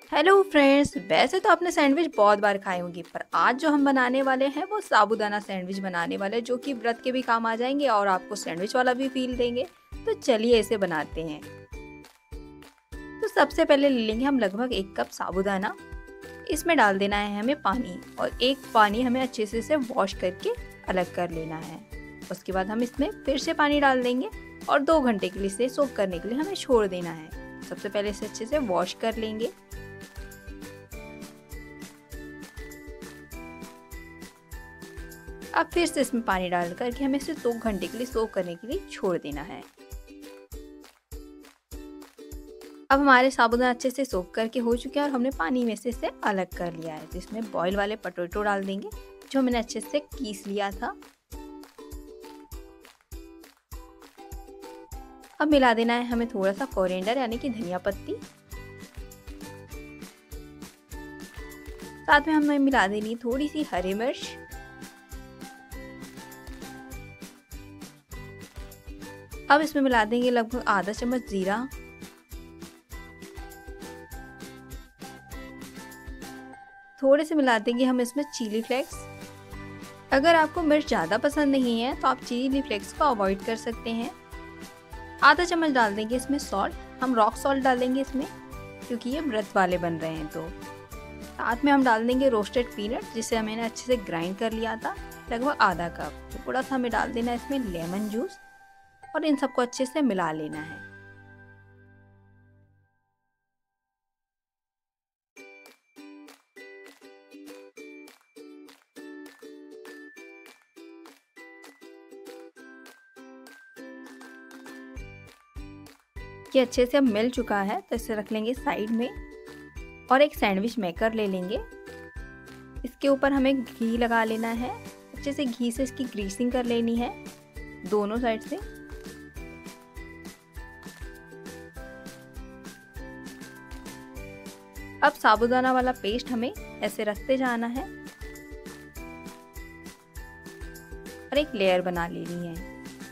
Hello friends, वैसे तो आपने सैंडविच बहुत बार खाए होंगे, पर आज जो हम बनाने वाले हैं वो साबूदाना सैंडविच बनाने वाले हैं, जो कि व्रत के भी काम आ जाएंगे और आपको सैंडविच वाला भी फील देंगे। तो चलिए इसे बनाते हैं। तो सबसे पहले ले लेंगे हम लगभग 1 कप साबूदाना। इसमें डाल देना है हमें पानी, और एक पानी हमें अच्छे से इसे वॉश करके अलग कर लेना है। उसके बाद हम इसमें फिर से पानी डाल देंगे और 2 घंटे के लिए इसे सोक करने के लिए हमें छोड़ देना है। सबसे पहले इसे अच्छे से वॉश कर लेंगे। अब फिर से इसमें पानी डाल करके हमें इसे 2 घंटे के लिए सोक करने के लिए छोड़ देना है। अब हमारे साबूदाना अच्छे से सोक करके हो चुके हैं और हमने पानी में से इसे अलग कर लिया है। तो इसमें बॉयल वाले पोटैटो डाल देंगे जो मैंने अच्छे से कीस लिया था। अब मिला देना है हमें थोड़ा सा कोरिएंडर यानी कि धनिया पत्ती। साथ में हमें मिला देनी थोड़ी सी हरी मिर्च। अब इसमें मिला देंगे लगभग आधा चम्मच जीरा। थोड़े से मिला देंगे हम इसमें चिली फ्लेक्स। अगर आपको मिर्च ज़्यादा पसंद नहीं है तो आप चिली फ्लेक्स को अवॉइड कर सकते हैं। आधा चम्मच डाल देंगे इसमें सॉल्ट। हम रॉक सॉल्ट डालेंगे इसमें क्योंकि ये व्रत वाले बन रहे हैं। तो साथ में हम डाल देंगे रोस्टेड पीनट, जिसे मैंने अच्छे से ग्राइंड कर लिया था, लगभग आधा कप। तो थोड़ा सा हमें डाल देना है इसमें लेमन जूस और इन सबको अच्छे से मिला लेना है। ये अच्छे से अब मिल चुका है, तो इसे रख लेंगे साइड में और एक सैंडविच मेकर ले लेंगे। इसके ऊपर हमें घी लगा लेना है। अच्छे से घी से इसकी ग्रीसिंग कर लेनी है दोनों साइड से। अब साबूदाना वाला पेस्ट हमें ऐसे रखते जाना है और एक लेयर बना लेनी है।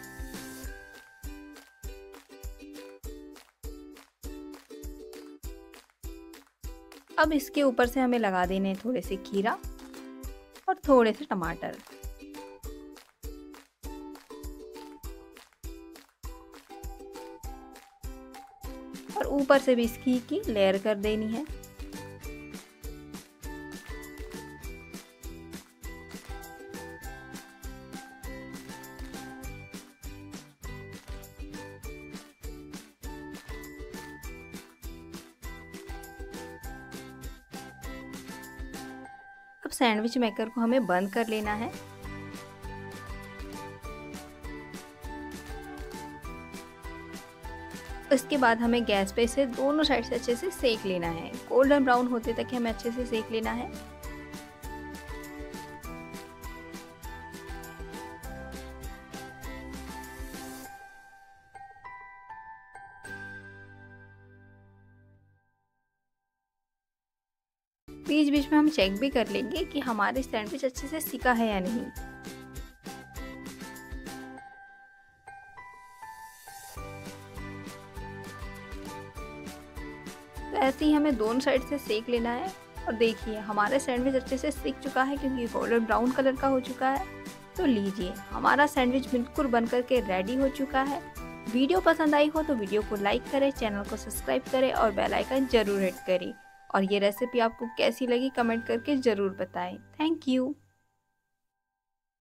अब इसके ऊपर से हमें लगा देने हैं थोड़े से खीरा और थोड़े से टमाटर। और ऊपर से भी इसकी की लेयर कर देनी है। अब सैंडविच मेकर को हमें बंद कर लेना है। इसके बाद हमें गैस पे इसे दोनों साइड से अच्छे से सेक लेना है। गोल्डन ब्राउन होते तक हमें अच्छे से सेक लेना है। बीच बीच में हम चेक भी कर लेंगे कि हमारे सैंडविच अच्छे से सिका है या नहीं। तो ऐसे ही हमें दोनों साइड से सेक लेना है। और देखिए हमारा सैंडविच अच्छे से सिक चुका है क्योंकि गोल्डन ब्राउन कलर का हो चुका है। तो लीजिए हमारा सैंडविच बिल्कुल बन करके रेडी हो चुका है। वीडियो पसंद आई हो तो वीडियो को लाइक करें, चैनल को सब्सक्राइब करें और बेल आइकन जरूर हिट करें। और ये रेसिपी आपको कैसी लगी कमेंट करके ज़रूर बताएं। Thank you.